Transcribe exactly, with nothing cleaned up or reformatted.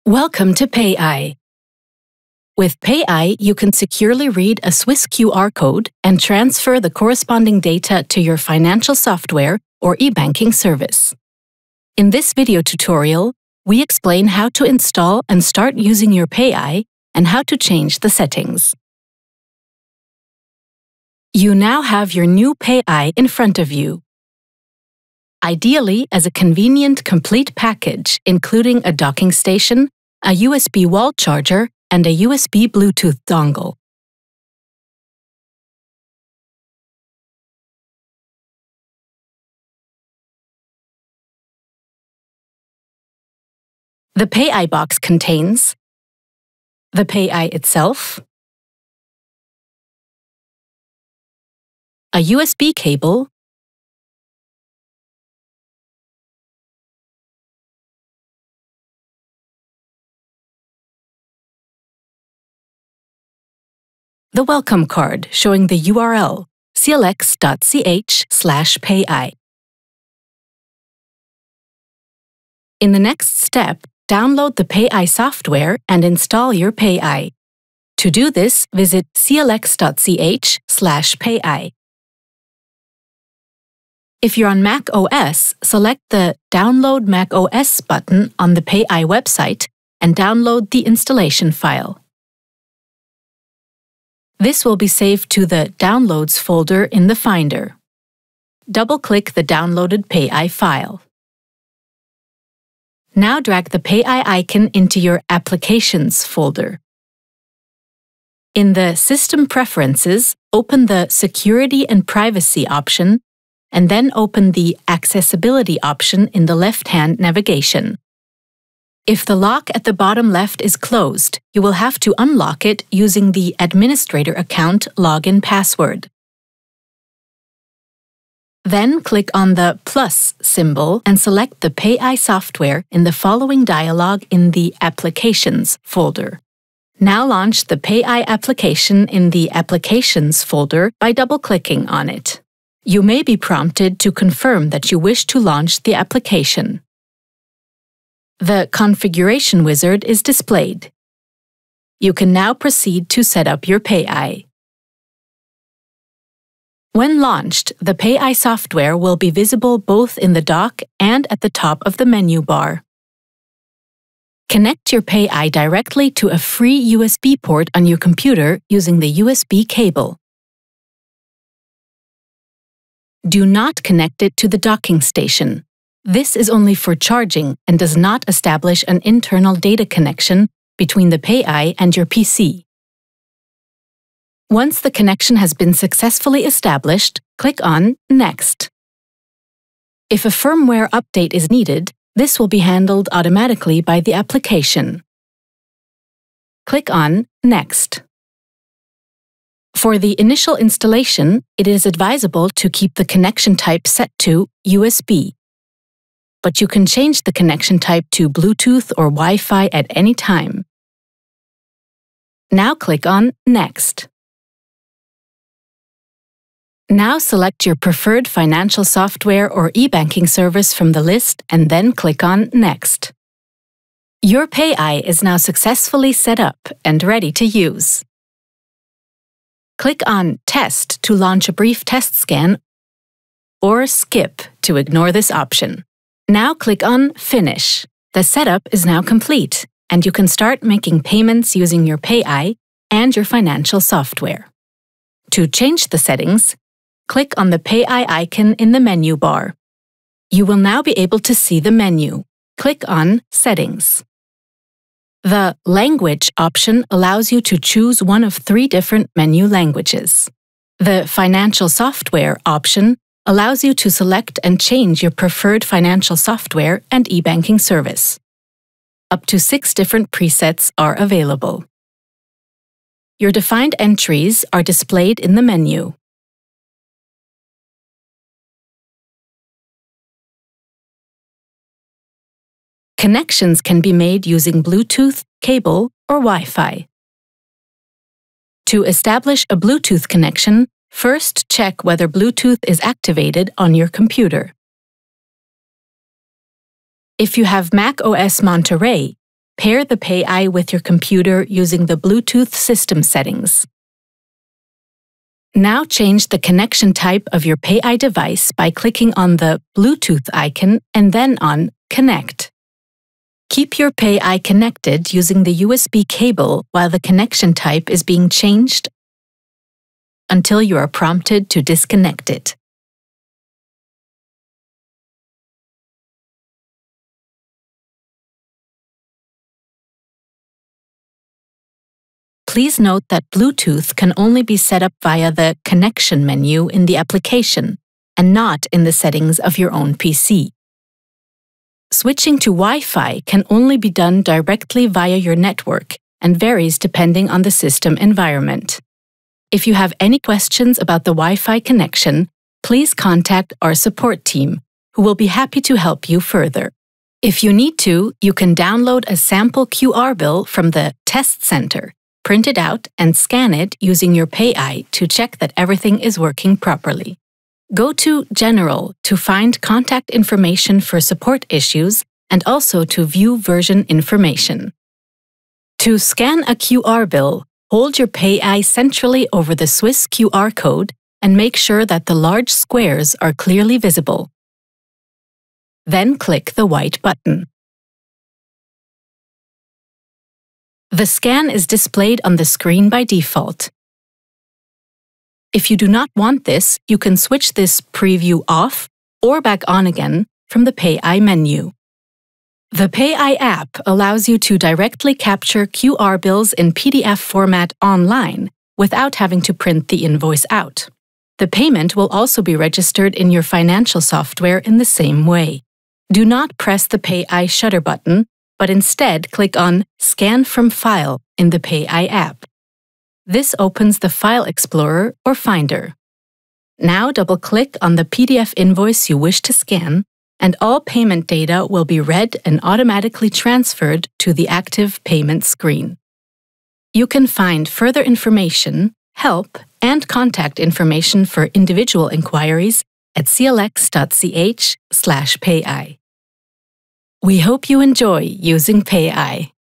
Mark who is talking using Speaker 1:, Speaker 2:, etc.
Speaker 1: Welcome to PayEye. With PayEye, you can securely read a Swiss Q R code and transfer the corresponding data to your financial software or e-banking service. In this video tutorial, we explain how to install and start using your PayEye and how to change the settings. You now have your new PayEye in front of you. Ideally, as a convenient, complete package, including a docking station, a U S B wall charger, and a U S B Bluetooth dongle. The PayEye box contains the PayEye itself, a U S B cable, the welcome card showing the U R L c l x dot c h slash PayEye. In the next step, download the PayEye software and install your PayEye. To do this, visit c l x dot c h slash PayEye. If you're on Mac O S, select the Download Mac O S button on the PayEye website and download the installation file. This will be saved to the Downloads folder in the Finder. Double-click the downloaded PayEye file. Now drag the PayEye icon into your Applications folder. In the System Preferences, open the Security and Privacy option, and then open the Accessibility option in the left-hand navigation. If the lock at the bottom left is closed, you will have to unlock it using the administrator account login password. Then click on the plus symbol and select the PayEye software in the following dialog in the Applications folder. Now launch the PayEye application in the Applications folder by double-clicking on it. You may be prompted to confirm that you wish to launch the application. The configuration wizard is displayed. You can now proceed to set up your PayEye. When launched, the PayEye software will be visible both in the dock and at the top of the menu bar. Connect your PayEye directly to a free U S B port on your computer using the U S B cable. Do not connect it to the docking station. This is only for charging and does not establish an internal data connection between the PayEye and your P C. Once the connection has been successfully established, click on Next. If a firmware update is needed, this will be handled automatically by the application. Click on Next. For the initial installation, it is advisable to keep the connection type set to U S B. But you can change the connection type to Bluetooth or Wi-Fi at any time. Now click on Next. Now select your preferred financial software or e-banking service from the list and then click on Next. Your PayEye is now successfully set up and ready to use. Click on Test to launch a brief test scan or Skip to ignore this option. Now click on Finish. The setup is now complete, and you can start making payments using your PayEye and your financial software. To change the settings, click on the PayEye icon in the menu bar. You will now be able to see the menu. Click on Settings. The Language option allows you to choose one of three different menu languages. The Financial Software option allows you to select and change your preferred financial software and e-banking service. Up to six different presets are available. Your defined entries are displayed in the menu. Connections can be made using Bluetooth, cable, or Wi-Fi. To establish a Bluetooth connection, first check whether Bluetooth is activated on your computer. If you have Mac O S Monterey, pair the PayEye with your computer using the Bluetooth system settings. Now change the connection type of your PayEye device by clicking on the Bluetooth icon and then on Connect. Keep your PayEye connected using the U S B cable while the connection type is being changed until you are prompted to disconnect it. Please note that Bluetooth can only be set up via the Connection menu in the application and not in the settings of your own P C. Switching to Wi-Fi can only be done directly via your network and varies depending on the system environment. If you have any questions about the Wi-Fi connection, please contact our support team, who will be happy to help you further. If you need to, you can download a sample Q R bill from the Test Center, print it out, and scan it using your PayEye to check that everything is working properly. Go to General to find contact information for support issues and also to view version information. To scan a Q R bill, hold your PayEye centrally over the Swiss Q R code and make sure that the large squares are clearly visible. Then click the white button. The scan is displayed on the screen by default. If you do not want this, you can switch this preview off or back on again from the PayEye menu. The PayEye app allows you to directly capture Q R bills in P D F format online without having to print the invoice out. The payment will also be registered in your financial software in the same way. Do not press the PayEye shutter button, but instead click on Scan from File in the PayEye app. This opens the File Explorer or Finder. Now double-click on the P D F invoice you wish to scan, and all payment data will be read and automatically transferred to the active payment screen. You can find further information, help, and contact information for individual inquiries at c l x dot c h slash PayEye. We hope you enjoy using PayEye.